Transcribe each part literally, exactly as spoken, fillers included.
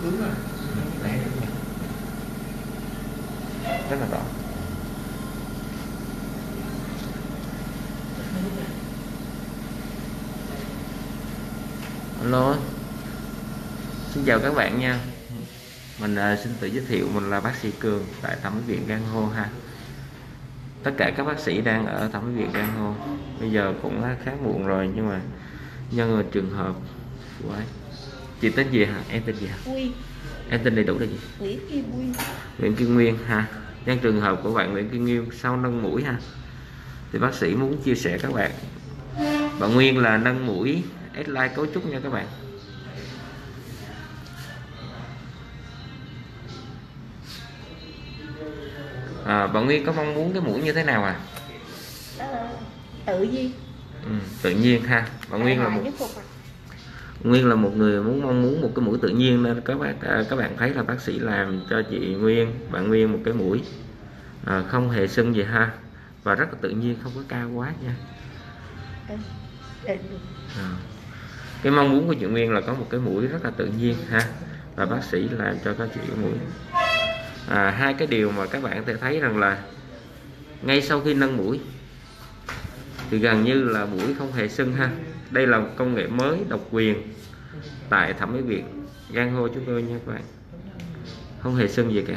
Đấy, rất là rõ. Alo, xin chào các bạn nha. Mình uh, xin tự giới thiệu, mình là bác sĩ Cường tại thẩm mỹ viện Gan Hô ha. Tất cả các bác sĩ đang ở thẩm mỹ viện Gan Hô. Bây giờ cũng khá muộn rồi, nhưng mà nhân trường hợp của ấy. Chị tên gì hả? Em tên gì hả? Huy. Em tên đầy đủ là gì? Nguyễn Kim Nguyên. Nguyễn Kim Nguyên ha. Nhân trường hợp của bạn Nguyễn Kim Nguyên sau nâng mũi ha, thì bác sĩ muốn chia sẻ các bạn. Bạn Nguyên là nâng mũi S-line cấu trúc nha các bạn. À, bạn Nguyên có mong muốn cái mũi như thế nào à? À, tự nhiên. Ừ, tự nhiên ha. Bạn Nguyên là một Nguyên là một người muốn mong muốn một cái mũi tự nhiên, nên các bác các bạn thấy là bác sĩ làm cho chị Nguyên, bạn Nguyên một cái mũi à, không hề sưng gì ha, và rất là tự nhiên, không có cao quá nha. À, cái mong muốn của chị Nguyên là có một cái mũi rất là tự nhiên ha, và bác sĩ làm cho các chị cái mũi. À, hai cái điều mà các bạn sẽ thấy rằng là ngay sau khi nâng mũi thì gần như là mũi không hề sưng ha. Đây là một công nghệ mới độc quyền tại thẩm mỹ viện Gan Hô chúng tôi nha các bạn. Không hề sưng gì cả,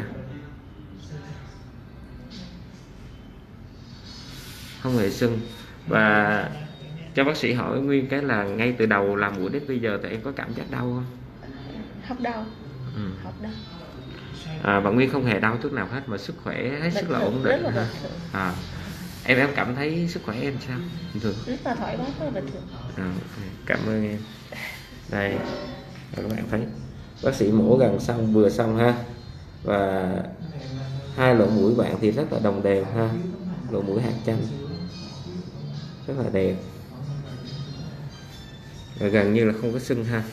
không hề sưng. Và cho bác sĩ hỏi Nguyên cái là ngay từ đầu làm mũi đến bây giờ thì em có cảm giác đau không? Không đau. Ừ. Không đau. À, bạn Nguyên không hề đau chút nào hết, mà sức khỏe hết sức là ổn định ha. À, em em cảm thấy sức khỏe em sao? Bình thường. Rất là thoải mái, rất là bình thường. À, cảm ơn em. Đây, và các bạn thấy bác sĩ mổ gần xong, vừa xong ha, và hai lỗ mũi bạn thì rất là đồng đều ha, lỗ mũi hạt chanh rất là đẹp, và gần như là không có sưng ha.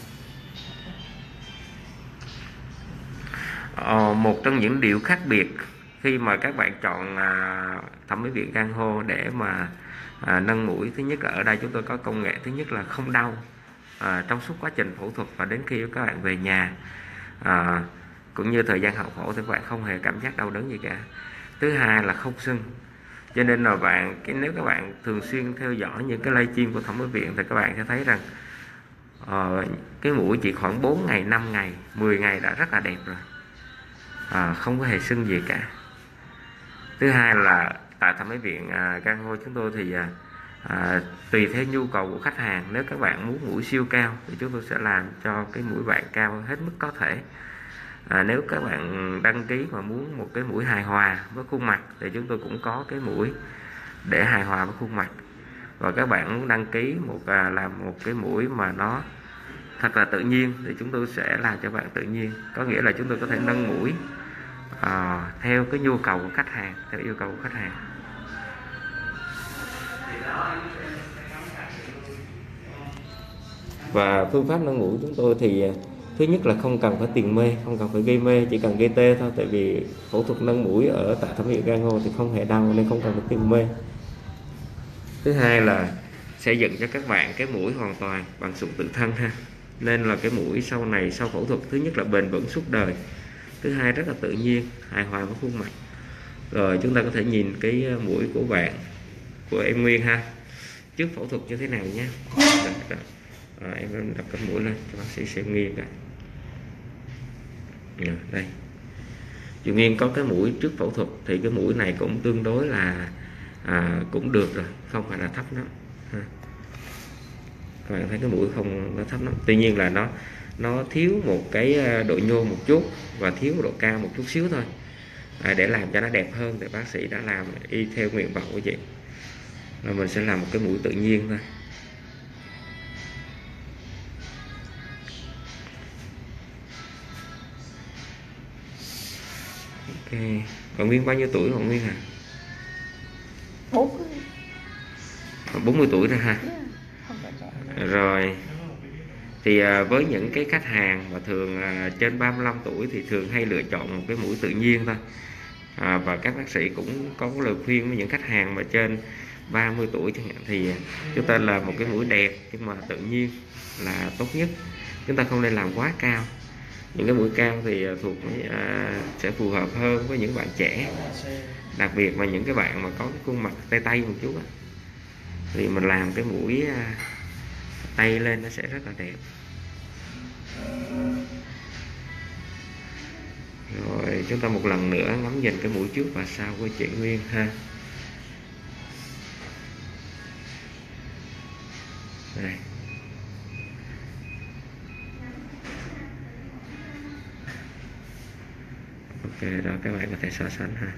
Ờ, một trong những điều khác biệt khi mà các bạn chọn à, thẩm mỹ viện Gan Hô để mà à, nâng mũi, thứ nhất là ở đây chúng tôi có công nghệ, thứ nhất là không đau à, trong suốt quá trình phẫu thuật và đến khi các bạn về nhà, à, cũng như thời gian hậu phẫu thì các bạn không hề cảm giác đau đớn gì cả. Thứ hai là không sưng, cho nên là bạn cái nếu các bạn thường xuyên theo dõi những cái livestream của thẩm mỹ viện thì các bạn sẽ thấy rằng uh, cái mũi chỉ khoảng bốn ngày, năm ngày, mười ngày đã rất là đẹp rồi, à, không có hề sưng gì cả. Thứ hai là tại thẩm mỹ viện à, Gan Hô chúng tôi thì à, à, tùy theo nhu cầu của khách hàng, nếu các bạn muốn mũi siêu cao thì chúng tôi sẽ làm cho cái mũi bạn cao hết mức có thể. À, nếu các bạn đăng ký mà muốn một cái mũi hài hòa với khuôn mặt thì chúng tôi cũng có cái mũi để hài hòa với khuôn mặt. Và các bạn muốn đăng ký một à, làm một cái mũi mà nó thật là tự nhiên thì chúng tôi sẽ làm cho bạn tự nhiên, có nghĩa là chúng tôi có thể nâng mũi à, theo cái nhu cầu của khách hàng, theo yêu cầu của khách hàng. Và phương pháp nâng mũi chúng tôi thì thứ nhất là không cần phải tiền mê, không cần phải gây mê, chỉ cần gây tê thôi, tại vì phẫu thuật nâng mũi ở tại thẩm mỹ viện Gan Hô thì không hề đau nên không cần phải tiền mê. Thứ hai là sẽ dựng cho các bạn cái mũi hoàn toàn bằng sụn tự thân ha, nên là cái mũi sau này sau phẫu thuật thứ nhất là bền vững suốt đời, thứ hai rất là tự nhiên, hài hòa với khuôn mặt. Rồi chúng ta có thể nhìn cái mũi của bạn, của em Nguyên ha, trước phẫu thuật như thế nào nhé. À, em đặt cái mũi lên cho bác sĩ xem nghiêng cả. À, đây chị Nguyên có cái mũi trước phẫu thuật thì cái mũi này cũng tương đối là à, cũng được rồi, không phải là thấp lắm ha. Các bạn thấy cái mũi không nó thấp lắm, tuy nhiên là nó nó thiếu một cái độ nhô một chút và thiếu độ cao một chút xíu thôi, à, để làm cho nó đẹp hơn thì bác sĩ đã làm y theo nguyện vọng của chị, là mình sẽ làm một cái mũi tự nhiên thôi. Ok, bạn Nguyên bao nhiêu tuổi bạn Nguyên hả? bốn mươi tuổi rồi ha. Rồi thì à, với những cái khách hàng mà thường à, trên ba mươi lăm tuổi thì thường hay lựa chọn một cái mũi tự nhiên thôi, à, và các bác sĩ cũng có lời khuyên với những khách hàng mà trên ba mươi tuổi chẳng hạn thì chúng ta là một cái mũi đẹp nhưng mà tự nhiên là tốt nhất, chúng ta không nên làm quá cao, Những cái mũi cao thì thuộc à, sẽ phù hợp hơn với những bạn trẻ, đặc biệt là những cái bạn mà có cái khuôn mặt tây tây một chút á, thì mình làm cái mũi à, tay lên nó sẽ rất là đẹp. Rồi chúng ta một lần nữa ngắm nhìn cái mũi trước và sau của chị Nguyên ha. Đây. Ok, rồi các bạn có thể so sánh ha.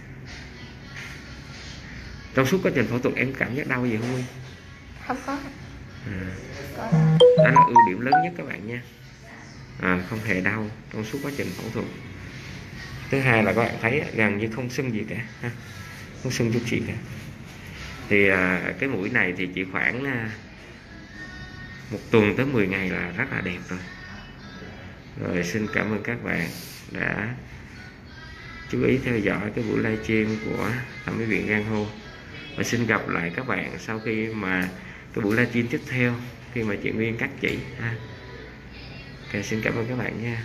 Trong suốt quá trình phẫu thuật em cảm giác đau gì không Nguyên? Không có. À, Có. đó là ưu điểm lớn nhất các bạn nha. À, không hề đau trong suốt quá trình phẫu thuật. Thứ hai là các bạn thấy gần như không sưng gì cả ha. Không sưng chút gì cả. Thì à, cái mũi này thì chỉ khoảng à, một tuần tới mười ngày là rất là đẹp rồi. Rồi xin cảm ơn các bạn đã chú ý theo dõi cái buổi livestream của thẩm mỹ viện Gan Hô, và xin gặp lại các bạn sau khi mà cái buổi livestream tiếp theo khi mà chị Nguyên cắt chỉ ha. Ok, xin cảm ơn các bạn nha.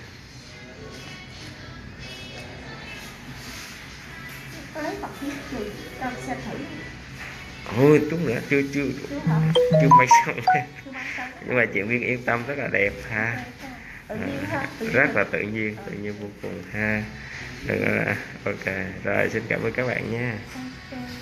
Tới bật gì cho xem thử. Ôi chút nữa chưa chưa Chưa hả? chưa may xong Chưa mang xong. nhưng mà chị Nguyên yên tâm rất là đẹp ha. Tự nhiên ha. Tự nhiên. Rất là tự nhiên, tự nhiên vô cùng ha. Được rồi. Ok rồi, xin cảm ơn các bạn nha. Ok.